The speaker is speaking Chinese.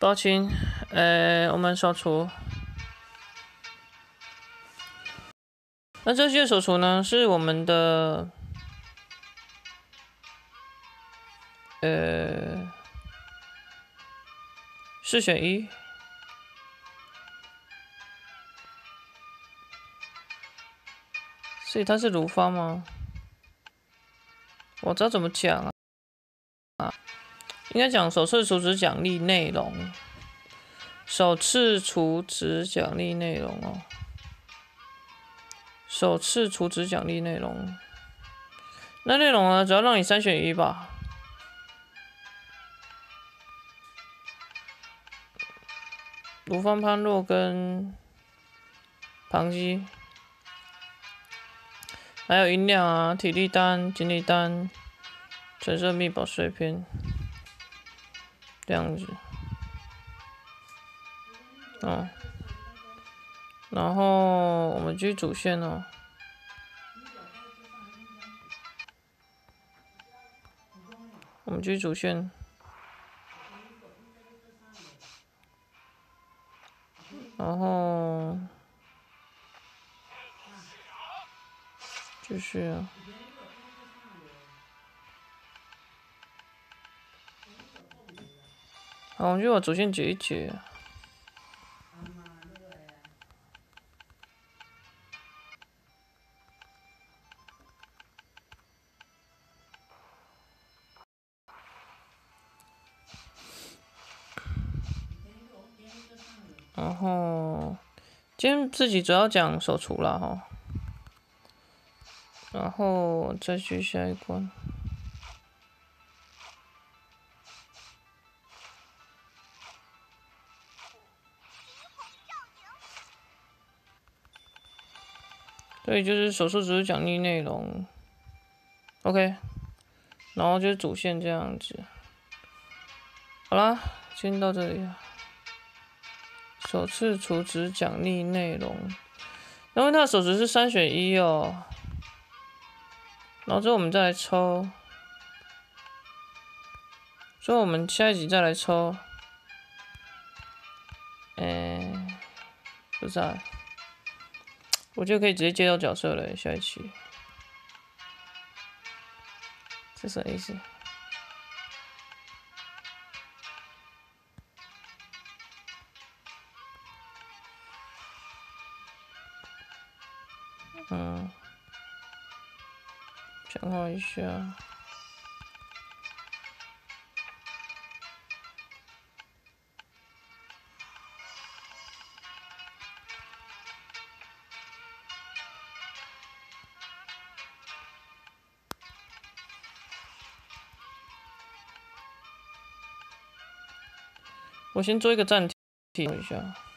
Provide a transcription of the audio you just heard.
抱歉，我们扫除。那这些手除呢，是我们的4选1，所以它是如方吗？我知道怎么讲啊，应该讲首次储值奖励内容，首次储值奖励内容哦，首次储值奖励内容。那内容呢，只要让你3选1吧。如方潘洛跟庞基，还有音量啊、体力单、精力单、橙色密宝碎片，这样子。哦，然后我们继续主线哦。我们继续主线。然后继续啊。好，我们就把主线解一解。然后今天自己主要讲手厨啦哈，然后再去下一关。对，就是手术只是奖励内容 ，OK， 然后就是主线这样子。好啦，先到这里了。首次储值奖励内容，因为它的手值是3选1哦。然后之后我们再来抽，所以我们下一集再来抽。不是啊，我觉得可以直接接到角色了，下一期。这是什么意思？讲话一下。我先做一个暂停一下。